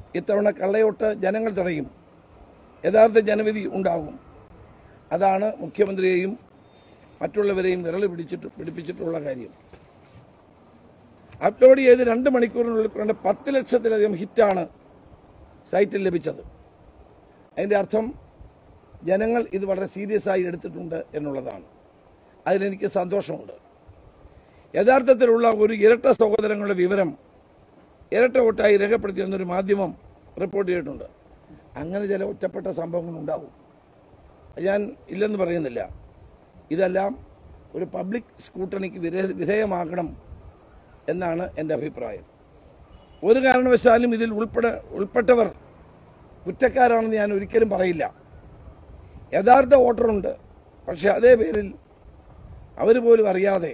ഇത്തവണ കള്ളയോട്ട് ജനങ്ങൾ തടയും, യഥാർത്ഥ ജനവിധി ഉണ്ടാകും. അതാണ് മുഖ്യമന്ത്രിയെയും മറ്റുള്ളവരെയും വിരൽ പിടിപ്പിച്ചിട്ടുള്ള കാര്യം. അപ്ലോഡ് ചെയ്ത് 2 മണിക്കൂറിനുള്ളിൽ 10 ലക്ഷത്തിലധികം ഹിറ്റാണ് സൈറ്റിൽ ലഭിച്ചത്. അതിൻ്റെ അർത്ഥം ജനങ്ങൾ ഇത് വളരെ സീരിയസ് ആയി എടുത്തിട്ടുണ്ട് എന്നുള്ളതാണ്. അതിലെനിക്ക് സന്തോഷമുണ്ട്. യഥാർത്ഥത്തിലുള്ള ഒരു ഇരട്ട സഹോദരങ്ങളുടെ വിവരം ഇരട്ട വോട്ടായി രേഖപ്പെടുത്തിയെന്നൊരു മാധ്യമം റിപ്പോർട്ട് ചെയ്തിട്ടുണ്ട്. അങ്ങനെ ചില ഒറ്റപ്പെട്ട സംഭവങ്ങളുണ്ടാകും, ഞാൻ ഇല്ലെന്ന് പറയുന്നില്ല. ഇതെല്ലാം ഒരു പബ്ലിക് സ്ക്രൂട്ടണിക്ക് വിധേയമാക്കണം എന്നാണ് എൻ്റെ അഭിപ്രായം. ഒരു കാരണവശാലും ഇതിൽ ഉൾപ്പെട്ടവർ കുറ്റക്കാരാണെന്ന് ഞാൻ ഒരിക്കലും പറയില്ല. യഥാർത്ഥ വോട്ടറുണ്ട്, പക്ഷെ അതേ പേരിൽ അവർ പോലും അറിയാതെ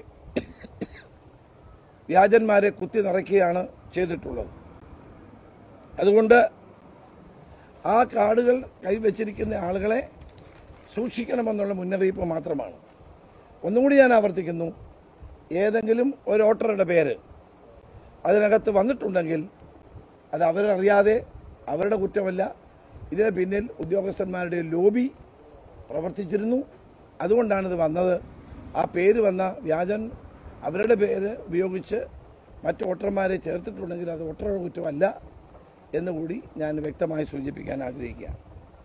വ്യാജന്മാരെ കുത്തി നിറയ്ക്കുകയാണ് ചെയ്തിട്ടുള്ളത്. അതുകൊണ്ട് ആ കാർഡുകൾ കൈവച്ചിരിക്കുന്ന ആളുകളെ സൂക്ഷിക്കണമെന്നുള്ള മുന്നറിയിപ്പ് മാത്രമാണ്. ഒന്നുകൂടി ഞാൻ ആവർത്തിക്കുന്നു, ഏതെങ്കിലും ഒരു വോട്ടറുടെ പേര് അതിനകത്ത് വന്നിട്ടുണ്ടെങ്കിൽ അത് അവരറിയാതെ, അവരുടെ കുറ്റമല്ല, ഇതിന് പിന്നിൽ ഉദ്യോഗസ്ഥന്മാരുടെ ലോബി പ്രവർത്തിച്ചിരുന്നു. അതുകൊണ്ടാണിത് വന്നത്. ആ പേര് വന്ന വ്യാജൻ അവരുടെ പേര് ഉപയോഗിച്ച് മറ്റ് വോട്ടർമാരെ ചേർത്തിട്ടുണ്ടെങ്കിൽ അത് വോട്ടറുടെ കുറ്റമല്ല എന്നുകൂടി ഞാൻ വ്യക്തമായി സൂചിപ്പിക്കാൻ ആഗ്രഹിക്കുകയാണ്.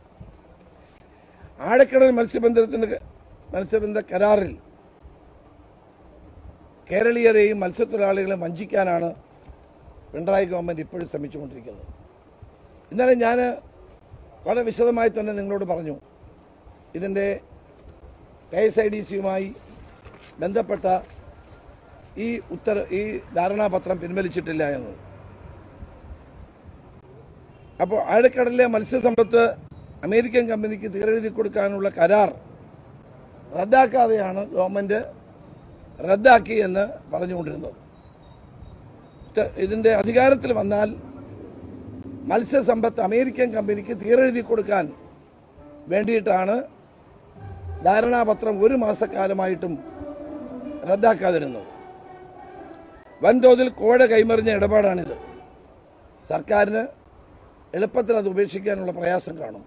ആഴക്കടൽ മത്സ്യബന്ധന കരാറിൽ കേരളീയരെയും മത്സ്യത്തൊഴിലാളികളെയും വഞ്ചിക്കാനാണ് പിണറായി ഗവൺമെൻറ് ഇപ്പോഴും ശ്രമിച്ചുകൊണ്ടിരിക്കുന്നത്. ഇന്നലെ ഞാൻ വളരെ വിശദമായി തന്നെ നിങ്ങളോട് പറഞ്ഞു, ഇതിൻ്റെ KSIDCയുമായി ബന്ധപ്പെട്ട ഈ ധാരണാപത്രം പിൻവലിച്ചിട്ടില്ല എന്ന്. അപ്പോൾ ആഴക്കടലിലെ മത്സ്യസമ്പത്ത് അമേരിക്കൻ കമ്പനിക്ക് തീരെഴുതി കൊടുക്കാനുള്ള കരാർ റദ്ദാക്കാതെയാണ് ഗവൺമെൻറ് റദ്ദാക്കി എന്ന് പറഞ്ഞുകൊണ്ടിരുന്നത്. ഇതിൻ്റെ അധികാരത്തിൽ വന്നാൽ മത്സ്യസമ്പത്ത് അമേരിക്കൻ കമ്പനിക്ക് തീരെഴുതി കൊടുക്കാൻ വേണ്ടിയിട്ടാണ് ധാരണാപത്രം 1 മാസക്കാലമായിട്ടും റദ്ദാക്കാതിരുന്നത്. വൻതോതിൽ കോഴ കൈമറിഞ്ഞ ഇടപാടാണിത്. സർക്കാരിന് എളുപ്പത്തിൽ അത് ഉപേക്ഷിക്കാനുള്ള പ്രയാസം കാണും.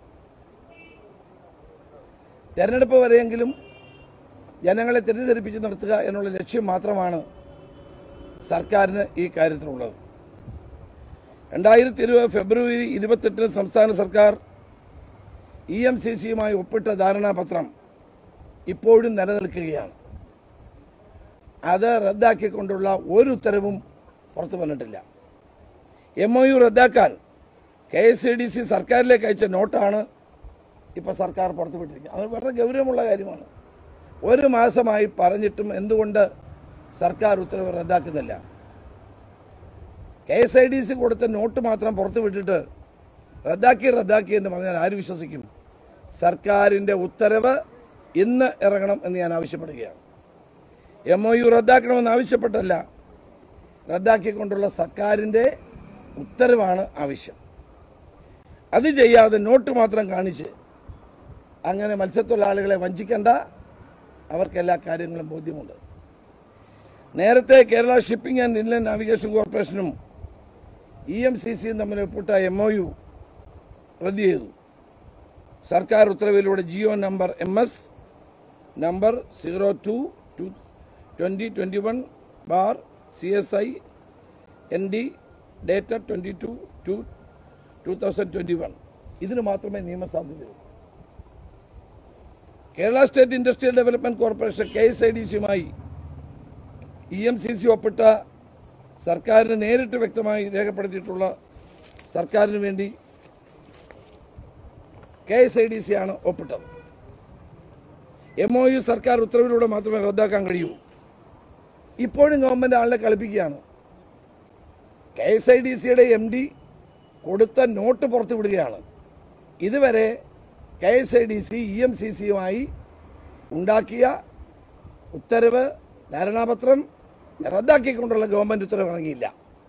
തെരഞ്ഞെടുപ്പ് വരെയെങ്കിലും ജനങ്ങളെ തെറ്റിദ്ധരിപ്പിച്ച് നടത്തുക എന്നുള്ള ലക്ഷ്യം മാത്രമാണ് സർക്കാരിന് ഈ കാര്യത്തിലുള്ളത്. 2020 ഫെബ്രുവരി 28 സംസ്ഥാന സർക്കാർ EMCCയുമായി ഒപ്പിട്ട ധാരണാപത്രം ഇപ്പോഴും നിലനിൽക്കുകയാണ്. അത് റദ്ദാക്കിക്കൊണ്ടുള്ള ഒരു ഉത്തരവും പുറത്തു വന്നിട്ടില്ല. MOU റദ്ദാക്കാൻ KSIDC സർക്കാരിലേക്ക് അയച്ച നോട്ടാണ് ഇപ്പോൾ സർക്കാർ പുറത്തുവിട്ടിരിക്കുന്നത്. അത് വളരെ ഗൗരവമുള്ള കാര്യമാണ്. 1 മാസമായി പറഞ്ഞിട്ടും എന്തുകൊണ്ട് സർക്കാർ ഉത്തരവ് റദ്ദാക്കുന്നില്ല? KSIDC കൊടുത്ത നോട്ട് മാത്രം പുറത്തുവിട്ടിട്ട് റദ്ദാക്കി എന്ന് പറഞ്ഞാൽ ആര് വിശ്വസിക്കും? സർക്കാരിൻ്റെ ഉത്തരവ് ഇന്ന് ഇറങ്ങണം എന്ന് ഞാൻ ആവശ്യപ്പെടുകയാണ്. MOU റദ്ദാക്കണമെന്ന് ആവശ്യപ്പെട്ടല്ല, റദ്ദാക്കിക്കൊണ്ടുള്ള സർക്കാരിൻ്റെ ഉത്തരവാണ് ആവശ്യം. അത് ചെയ്യാതെ നോട്ട് മാത്രം കാണിച്ച് അങ്ങനെ മത്സ്യത്തൊഴിലാളികളെ വഞ്ചിക്കേണ്ട, അവർക്കെല്ലാ കാര്യങ്ങളും ബോധ്യമുണ്ട്. നേരത്തെ Kerala shipping and inland navigation കോർപ്പറേഷനും EMCCയും തമ്മിൽ ഒപ്പിട്ട MOU റദ്ദ് ചെയ്തു. സർക്കാർ ഉത്തരവിലൂടെ GO number MS number 02/2021 CSI ND date 22/2021 ഇതിന് മാത്രമേ നിയമസാധുതയുള്ളൂ. Kerala state industrial development corporation KSIDCയുമായി EMCC ഒപ്പിട്ട സർക്കാരിന് നേരിട്ട് വ്യക്തമായി രേഖപ്പെടുത്തിയിട്ടുള്ള സർക്കാരിന് വേണ്ടി KSIDCയാണ് ഒപ്പിട്ടത്. MOU സർക്കാർ ഉത്തരവിലൂടെ മാത്രമേ റദ്ദാക്കാൻ കഴിയൂ. ഇപ്പോഴും ഗവൺമെൻറ് ആളെ കളിപ്പിക്കുകയാണ്. KSIDCയുടെ MD കൊടുത്ത നോട്ട് പുറത്തുവിടുകയാണ്. ഇതുവരെ KSIDC EMCCയുമായി ഉണ്ടാക്കിയ ഉത്തരവ് ധാരണാപത്രം റദ്ദാക്കിക്കൊണ്ടുള്ള ഗവൺമെൻറ് ഉത്തരവ് ഇറങ്ങിയില്ല.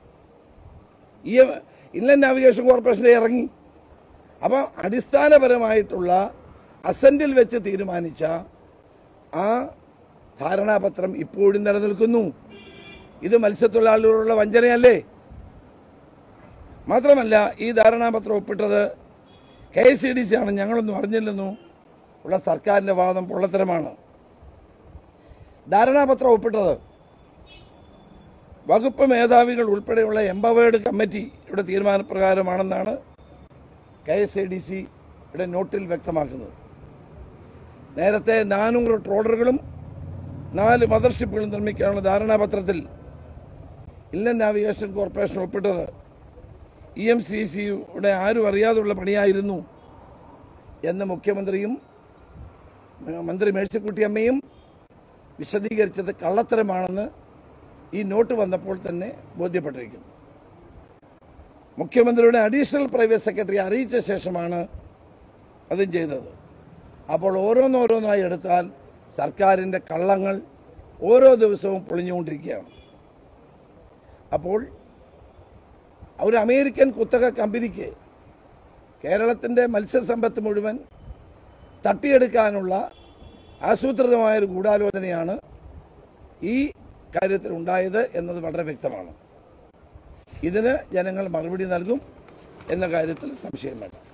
ഇൻലൻഡ് നാവിഗേഷൻ കോർപ്പറേഷൻ്റെ ഇറങ്ങി. അപ്പം അടിസ്ഥാനപരമായിട്ടുള്ള അസന്റിൽ വെച്ച് തീരുമാനിച്ച ആ ധാരണാപത്രം ഇപ്പോഴും നിലനിൽക്കുന്നു. ഇത് മത്സ്യത്തൊഴിലാളികളോടുള്ള വഞ്ചനയല്ലേ? മാത്രമല്ല ഈ ധാരണാപത്രം ഒപ്പിട്ടത് KICDC ആണ്, ഞങ്ങളൊന്നും അറിഞ്ഞില്ലെന്നു ഉള്ള സർക്കാരിൻ്റെ വാദം പൊള്ളത്തരമാണ്. ധാരണാപത്രം ഒപ്പിട്ടത് വകുപ്പ് മേധാവികൾ ഉൾപ്പെടെയുള്ള എംപവേർഡ് കമ്മിറ്റിയുടെ തീരുമാനപ്രകാരമാണെന്നാണ് KICDCയുടെ നോട്ടിൽ വ്യക്തമാക്കുന്നത്. നേരത്തെ 400 ട്രോളറുകളും 4 മദർഷിപ്പുകളും നിർമ്മിക്കാനുള്ള ധാരണാപത്രത്തിൽ ഇൻലൻഡ് നാവിഗേഷൻ കോർപ്പറേഷൻ ഒപ്പിട്ടത് EMCCയുടെ ആരും അറിയാതുള്ള പണിയായിരുന്നു എന്ന് മുഖ്യമന്ത്രിയും മന്ത്രി മേഴ്സിക്കുട്ടിയമ്മയും വിശദീകരിച്ചത് കള്ളത്തരമാണെന്ന് ഈ നോട്ട് വന്നപ്പോൾ തന്നെ ബോധ്യപ്പെട്ടിരിക്കുന്നു. മുഖ്യമന്ത്രിയുടെ അഡീഷണൽ പ്രൈവറ്റ് സെക്രട്ടറി അറിയിച്ച ശേഷമാണ് അതും ചെയ്തത്. അപ്പോൾ ഓരോന്നോരോന്നായി എടുത്താൽ സർക്കാരിൻ്റെ കള്ളങ്ങൾ ഓരോ ദിവസവും പൊളിഞ്ഞുകൊണ്ടിരിക്കുകയാണ്. അപ്പോൾ ഒരു അമേരിക്കൻ കുത്തക കമ്പനിക്ക് കേരളത്തിൻ്റെ മത്സ്യസമ്പത്ത് മുഴുവൻ തട്ടിയെടുക്കാനുള്ള ആസൂത്രിതമായൊരു ഗൂഢാലോചനയാണ് ഈ കാര്യത്തിൽ ഉണ്ടായത് എന്നത് വളരെ വ്യക്തമാണ്. ഇതിന് ജനങ്ങൾ മറുപടി നൽകും എന്ന കാര്യത്തിൽ സംശയം വേണ്ട.